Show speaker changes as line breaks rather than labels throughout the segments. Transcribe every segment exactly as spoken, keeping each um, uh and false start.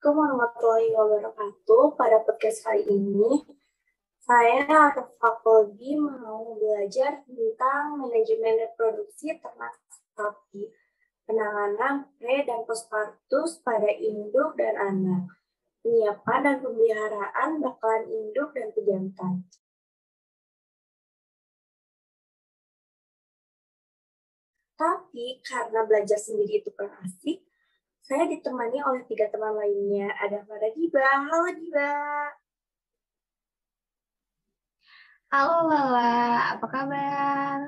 Assalamualaikum warahmatullahi wabarakatuh. Pada podcast kali ini, saya Arfa Kolbi mau belajar tentang manajemen reproduksi ternak sapi, penanganan pre dan postpartus pada induk dan anak, penyiapan dan pemeliharaan bakalan induk dan pejantan. Tapi karena belajar sendiri itu kan asik, saya ditemani oleh tiga teman lainnya. Ada Farah Diba. Halo Diba.
Halo Lala, apa kabar?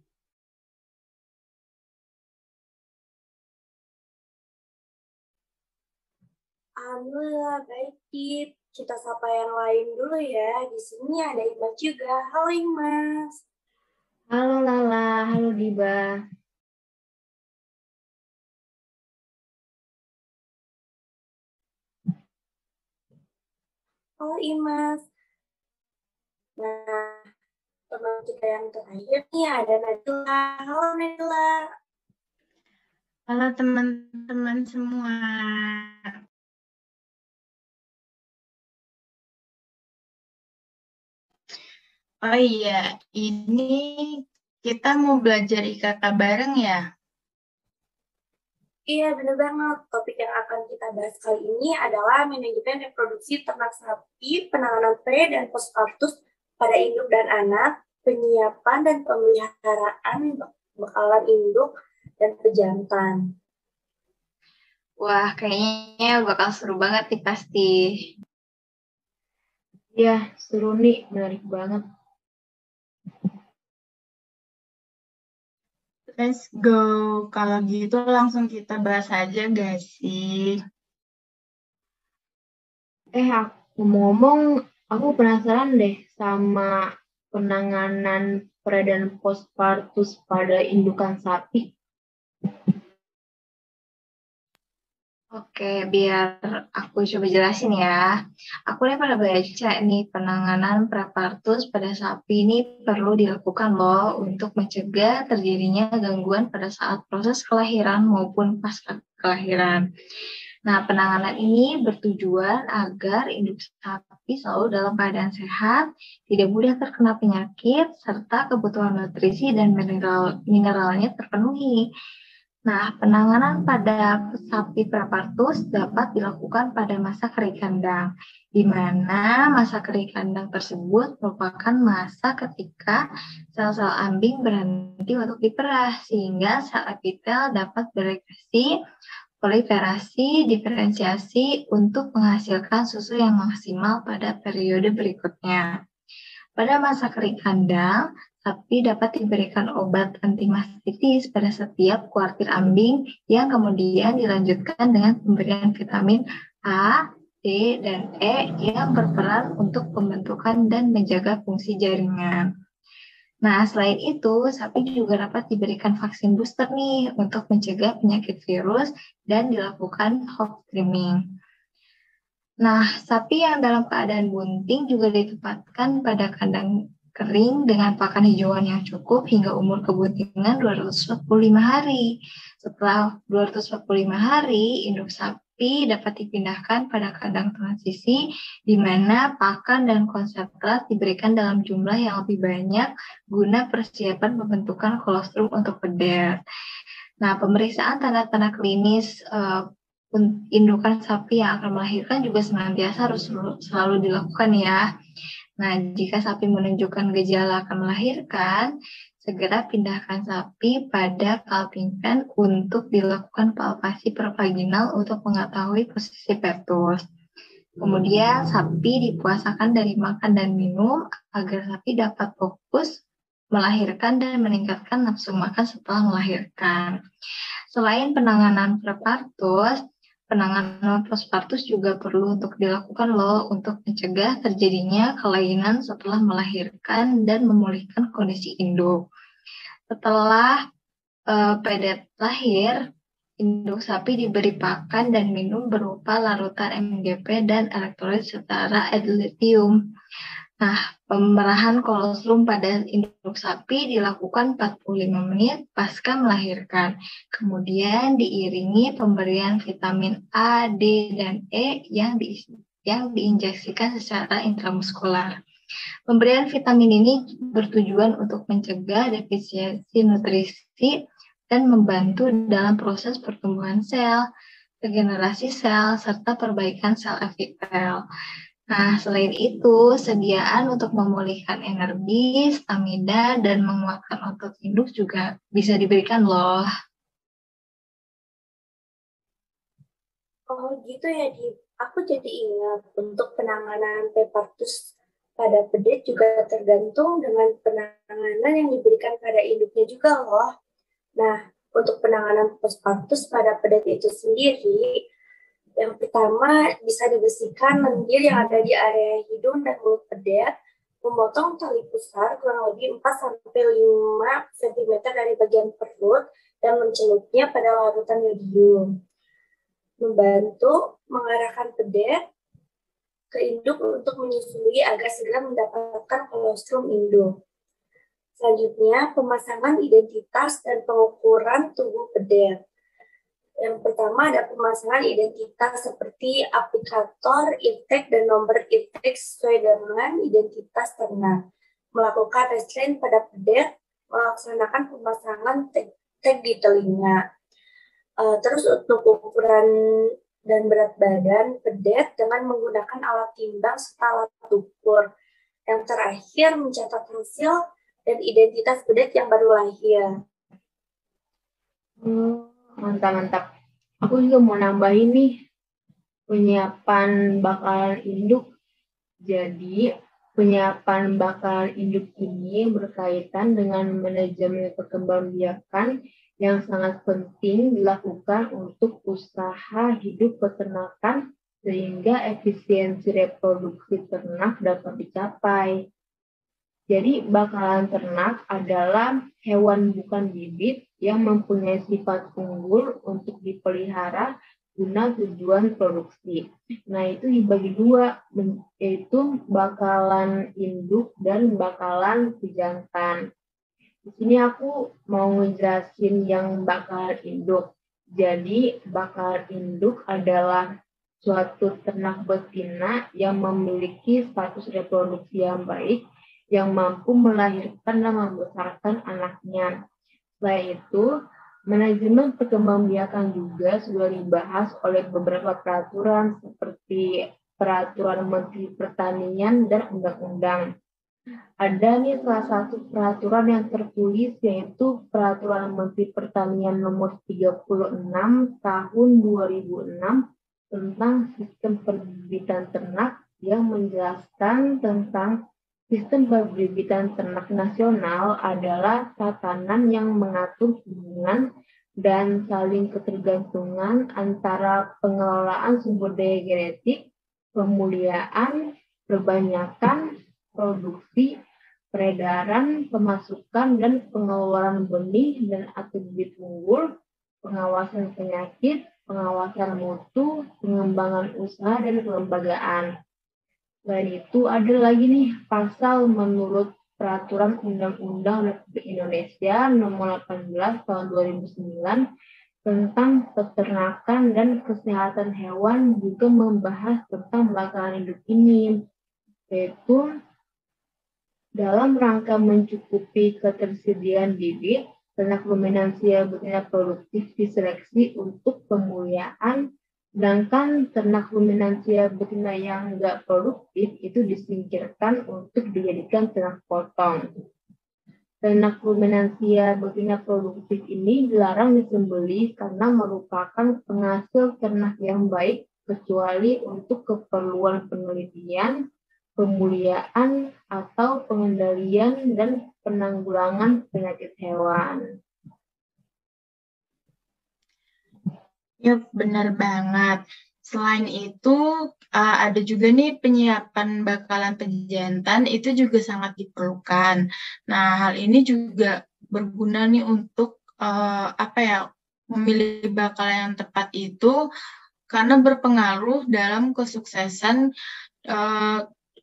Alhamdulillah, baik Dip. Kita sapa yang lain dulu ya. Di sini ada Imas juga. Halo Imas.
Halo Lala, halo Diba.
Halo Imas. Nah, teman kita yang terakhir nih ada Nadila. Halo Nadila.
Halo teman-teman semua. Oh iya, ini kita mau belajar I K K bareng ya?
Iya, benar banget. Topik yang akan kita bahas kali ini adalah manajemen reproduksi ternak sapi, penanganan pre dan postpartus pada induk dan anak, penyiapan dan pemeliharaan bakalan induk dan pejantan.
Wah, kayaknya bakal seru banget nih pasti.
Ya, seru nih, menarik banget.
Let's go. Kalau gitu langsung kita bahas aja gak sih?
Eh, aku ngomong, aku penasaran deh sama penanganan pre dan postpartus pada indukan sapi.
Oke, biar aku coba jelasin ya. Aku nih pernah baca nih penanganan prepartus pada sapi ini perlu dilakukan loh untuk mencegah terjadinya gangguan pada saat proses kelahiran maupun pasca kelahiran. Nah, penanganan ini bertujuan agar induk sapi selalu dalam keadaan sehat, tidak mudah terkena penyakit, serta kebutuhan nutrisi dan mineral mineralnya terpenuhi. Nah, penanganan pada sapi prepartus dapat dilakukan pada masa kering kandang, di mana masa kering kandang tersebut merupakan masa ketika sel-sel ambing berhenti untuk diperah, sehingga sel epitel dapat bereaksi, proliferasi, diferensiasi untuk menghasilkan susu yang maksimal pada periode berikutnya. Pada masa kering kandang, sapi dapat diberikan obat antimastitis pada setiap kuartir ambing yang kemudian dilanjutkan dengan pemberian vitamin A, D, dan E yang berperan untuk pembentukan dan menjaga fungsi jaringan. Nah, selain itu, sapi juga dapat diberikan vaksin booster nih untuk mencegah penyakit virus dan dilakukan hog trimming. Nah, sapi yang dalam keadaan bunting juga ditempatkan pada kandang kering dengan pakan hijauan yang cukup hingga umur kebuntingan dua ratus empat puluh lima hari. Setelah dua ratus empat puluh lima hari, induk sapi dapat dipindahkan pada kandang transisi di mana pakan dan konsentrat diberikan dalam jumlah yang lebih banyak guna persiapan pembentukan kolostrum untuk pedel. Nah, pemeriksaan tanda-tanda klinis uh, indukan sapi yang akan melahirkan juga senantiasa harus selalu dilakukan ya. Nah, jika sapi menunjukkan gejala akan melahirkan, segera pindahkan sapi pada calving pen untuk dilakukan palpasi pervaginal untuk mengetahui posisi fetus. Kemudian sapi dipuasakan dari makan dan minum agar sapi dapat fokus melahirkan dan meningkatkan nafsu makan setelah melahirkan. Selain penanganan prepartus, penanganan postpartus juga perlu untuk dilakukan loh untuk mencegah terjadinya kelainan setelah melahirkan dan memulihkan kondisi induk. Setelah uh, pedet lahir, induk sapi diberi pakan dan minum berupa larutan M G P dan elektrolit setara ad litium. Nah, pemerahan kolostrum pada induk sapi dilakukan empat puluh lima menit pasca melahirkan. Kemudian diiringi pemberian vitamin A, D, dan E yang, di, yang diinjeksikan secara intramuskular. Pemberian vitamin ini bertujuan untuk mencegah defisiensi nutrisi dan membantu dalam proses pertumbuhan sel, regenerasi sel, serta perbaikan sel epitel. Nah, selain itu, sediaan untuk memulihkan energi, stamina, dan menguatkan otot induk juga bisa diberikan loh.
Oh gitu ya, Di. Aku jadi ingat untuk penanganan pepartus pada pedet juga tergantung dengan penanganan yang diberikan pada induknya juga loh. Nah, untuk penanganan postpartus pada pedet itu sendiri, yang pertama, bisa dibersihkan lendir yang ada di area hidung dan mulut pedet, memotong tali pusar kurang lebih empat sampai lima sentimeter dari bagian perut, dan mencelupnya pada larutan yodium. Membantu mengarahkan pedet ke induk untuk menyusui agar segera mendapatkan kolostrum induk. Selanjutnya, pemasangan identitas dan pengukuran tubuh pedet. Yang pertama ada pemasangan identitas seperti aplikator, irtek, dan nomor irtek sesuai dengan identitas ternak. Melakukan restrain pada pedet, melaksanakan pemasangan tag, tag di telinga. Uh, terus untuk ukuran dan berat badan pedet dengan menggunakan alat timbang serta alat ukur. Yang terakhir mencatat hasil dan identitas pedet yang baru lahir.
Hmm, mantap-mantap. Aku juga mau nambahin nih penyiapan bakalan induk. Jadi penyiapan bakalan induk ini berkaitan dengan manajemen perkembangbiakan yang sangat penting dilakukan untuk usaha hidup peternakan sehingga efisiensi reproduksi ternak dapat dicapai. Jadi bakalan ternak adalah hewan bukan bibit yang mempunyai sifat unggul untuk dipelihara guna tujuan produksi. Nah, itu dibagi dua, yaitu bakalan induk dan bakalan pejantan. Di sini aku mau ngejelasin yang bakalan induk. Jadi bakalan induk adalah suatu ternak betina yang memiliki status reproduksi yang baik, yang mampu melahirkan dan membesarkan anaknya. Selain itu, manajemen perkembangbiakan juga sudah dibahas oleh beberapa peraturan seperti Peraturan Menteri Pertanian dan Undang-Undang. Ada nih salah satu peraturan yang tertulis yaitu Peraturan Menteri Pertanian Nomor tiga puluh enam Tahun dua ribu enam tentang sistem perbibitan ternak yang menjelaskan tentang sistem perbibitan ternak nasional adalah tatanan yang mengatur hubungan dan saling ketergantungan antara pengelolaan sumber daya genetik, pemuliaan, perbanyakan, produksi, peredaran, pemasukan, dan pengeluaran benih dan atau bibit unggul, pengawasan penyakit, pengawasan mutu, pengembangan usaha, dan kelembagaan. Selain itu, ada lagi nih pasal menurut Peraturan Undang-Undang Republik Indonesia Nomor delapan belas Tahun dua ribu sembilan tentang peternakan dan kesehatan hewan juga membahas tentang bakalan hidup ini, yaitu dalam rangka mencukupi ketersediaan bibit, ternak ruminansia betina produktif diseleksi untuk pemuliaan, sedangkan ternak ruminansia betina yang tidak produktif itu disingkirkan untuk dijadikan ternak potong. Ternak ruminansia betina produktif ini dilarang disembelih karena merupakan penghasil ternak yang baik kecuali untuk keperluan penelitian, pemuliaan, atau pengendalian dan penanggulangan penyakit hewan.
Ya, benar banget. Selain itu, uh, ada juga nih penyiapan bakalan pejantan, itu juga sangat diperlukan. Nah, hal ini juga berguna nih untuk uh, apa ya, memilih bakalan yang tepat itu, karena berpengaruh dalam kesuksesan uh,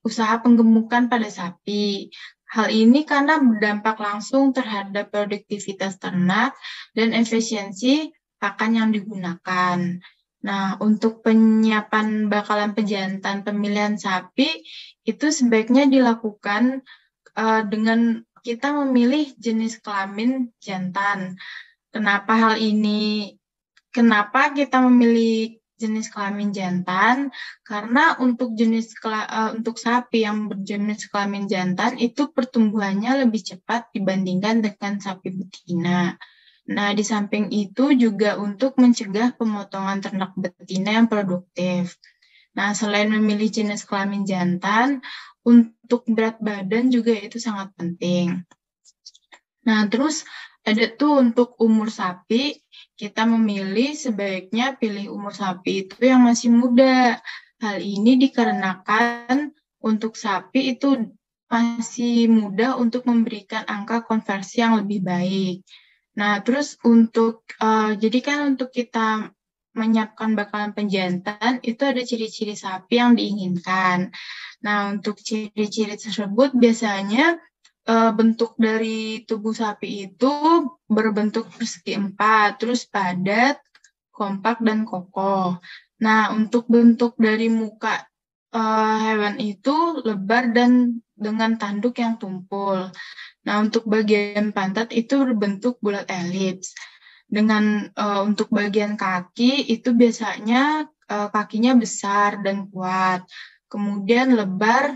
usaha penggemukan pada sapi. Hal ini karena berdampak langsung terhadap produktivitas ternak dan efisiensi pakan yang digunakan. Nah, untuk penyiapan bakalan pejantan pemilihan sapi itu sebaiknya dilakukan uh, dengan kita memilih jenis kelamin jantan. Kenapa hal ini? Kenapa kita memilih jenis kelamin jantan? Karena untuk jenis uh, untuk sapi yang berjenis kelamin jantan itu pertumbuhannya lebih cepat dibandingkan dengan sapi betina. Nah, di samping itu juga untuk mencegah pemotongan ternak betina yang produktif. Nah, selain memilih jenis kelamin jantan, untuk berat badan juga itu sangat penting. Nah, terus ada tuh untuk umur sapi, kita memilih sebaiknya pilih umur sapi itu yang masih muda. Hal ini dikarenakan untuk sapi itu masih muda untuk memberikan angka konversi yang lebih baik. Nah, terus untuk, uh, jadi kan untuk kita menyiapkan bakalan penjantan, itu ada ciri-ciri sapi yang diinginkan. Nah, untuk ciri-ciri tersebut biasanya uh, bentuk dari tubuh sapi itu berbentuk persegi empat, terus padat, kompak, dan kokoh. Nah, untuk bentuk dari muka uh, hewan itu lebar dan dengan tanduk yang tumpul. Nah, untuk bagian pantat itu berbentuk bulat elips. Dengan uh, untuk bagian kaki itu biasanya uh, kakinya besar dan kuat, kemudian lebar.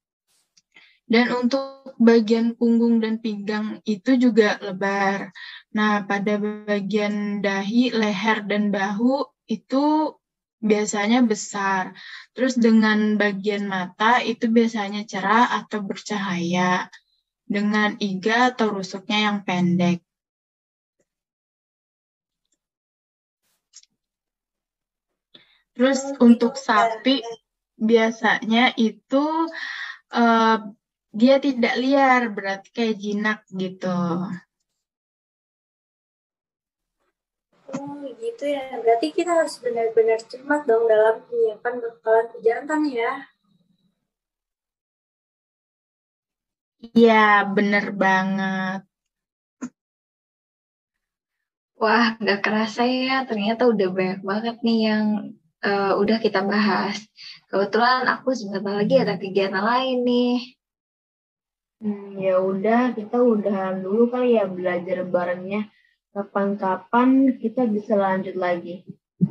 Dan untuk bagian punggung dan pinggang itu juga lebar. Nah, pada bagian dahi, leher, dan bahu itu biasanya besar. Terus dengan bagian mata itu biasanya cerah atau bercahaya, dengan iga atau rusuknya yang pendek. Terus untuk sapi biasanya itu uh, dia tidak liar, berarti kayak jinak gitu.
Oh gitu ya, berarti kita harus benar-benar cermat dong dalam penyiapan bakalan pejantan ya.
Iya, bener banget.
Wah, gak kerasa ya, ternyata udah banyak banget nih yang uh, udah kita bahas. Kebetulan aku sebentar lagi ada kegiatan lain nih.
Hmm, ya udah, kita udahan dulu kali ya belajar barengnya. Kapan-kapan kita bisa lanjut lagi.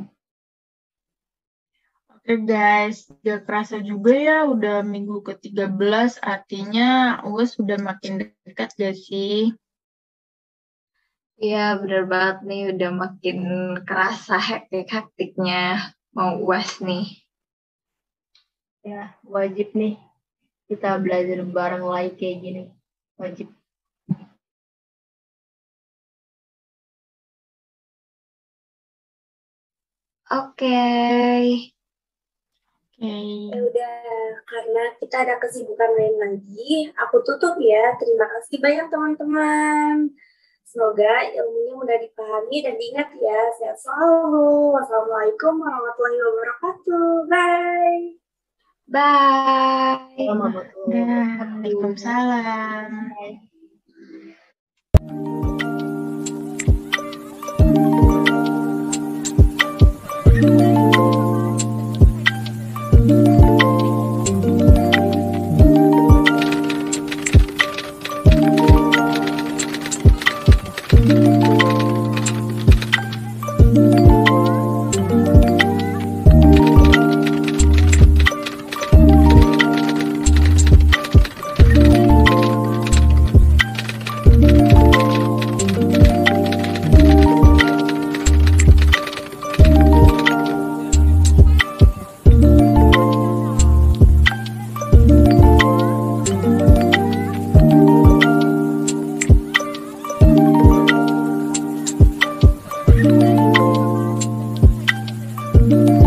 Oke guys, gak kerasa juga ya udah minggu ke tiga belas, artinya U A S sudah makin dekat gak sih?
Iya, bener banget nih, udah makin kerasa hektik-hektiknya mau U A S nih.
Ya, wajib nih kita belajar bareng lagi kayak gini. Wajib.
Oke. Okay.
Oke.
Ya udah, karena kita ada kesibukan lain lagi, aku tutup ya. Terima kasih banyak teman-teman. Semoga ilmunya mudah dipahami dan diingat ya. Sehat selalu. Wassalamualaikum warahmatullahi wabarakatuh. Bye.
Bye.
Waalaikumsalam.
Thank you.